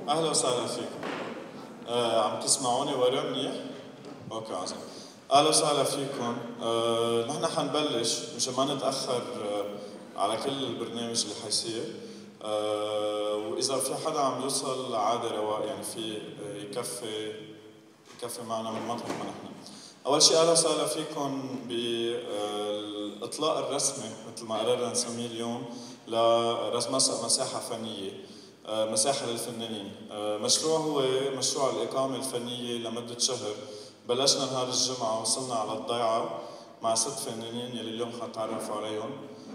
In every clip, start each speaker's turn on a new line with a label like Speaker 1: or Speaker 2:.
Speaker 1: أهلا وسهلا فيكم. عم تسمعوني ورا منيح؟ أوكي عظيم. أهلا وسهلا فيكم. نحن حنبلش مشان ما نتأخر على كل البرنامج اللي حيصير. وإذا في حدا عم يوصل عادي رواق، يعني في يكفي معنا من مطرح ما نحن. أول شيء أهلا وسهلا فيكم بالإطلاق الرسمي مثل ما قررنا نسميه اليوم لراس مسقا مساحة فنية. مساحة للفنانين. مشروع هو مشروع الإقامة الفنية لمدة شهر. بلشنا نهار الجمعة وصلنا على الضيعة مع 6 فنانين يلي اليوم حنتعرفوا عليهم،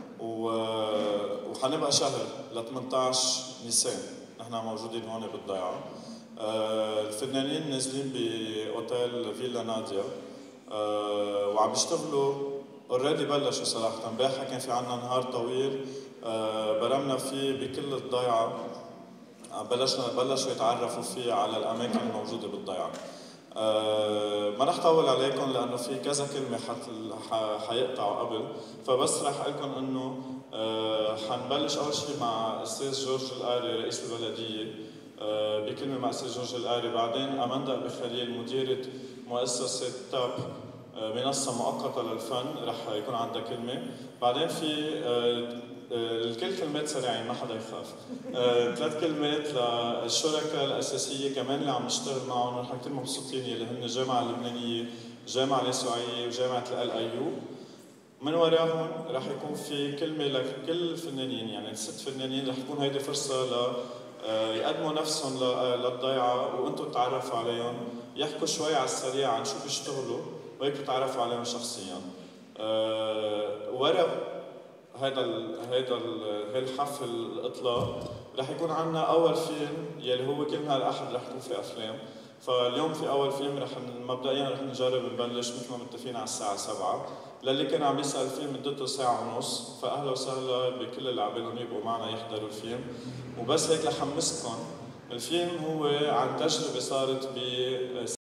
Speaker 1: وحنبقى شهر ل 18 نيسان نحن موجودين هون بالضيعة. الفنانين نازلين بأوتيل فيلا ناديا وعم يشتغلوا اوريدي. بلشوا صراحة، امبارح كان في عنا نهار طويل برمنا فيه بكل الضيعة. بلشوا يتعرفوا فيه على الأماكن الموجودة بالضيعة. ما رح طول عليكم لأنه في كذا كلمة حيقطعوا قبل، فبس رح أقلكم إنه حنبلش أول شيء مع أستاذ جورج القاري رئيس البلدية، بكلمة مع أستاذ جورج القاري. بعدين أماندا بخليل مديرة مؤسسة تاب، منصة مؤقتة للفن، رح يكون عندها كلمة. بعدين في الكل كلمات سريعين ما حدا يخاف. 3 كلمات للشركاء الأساسية كمان اللي عم نشتغل معهم ونحن كثير مبسوطين، يلي هن الجامعة اللبنانية، الجامعة اليسوعية وجامعة ال من وراهم رح يكون في كلمة لكل الفنانين، يعني ال6 فنانين رح تكون هيدي فرصة يقدموا نفسهم للضيعة وانتم تتعرفوا عليهم، يحكوا شوي على السريع عن شو بيشتغلوا وهيك تتعرفوا عليهم شخصيا. ورا هيدا الحفل الاطلاق رح يكون عنا اول فيلم يلي هو كل نهار الاحد رح يكون في افلام. فاليوم في اول فيلم مبدئيا رح نجرب نبلش مثل ما متفقين على الساعه 7. للي كان عم يسال، الفيلم مدته ساعه ونص، فاهلا وسهلا بكل اللي عبالهم يبقوا معنا يحضروا الفيلم. وبس هيك لحمسكم، الفيلم هو عن تجربه صارت ب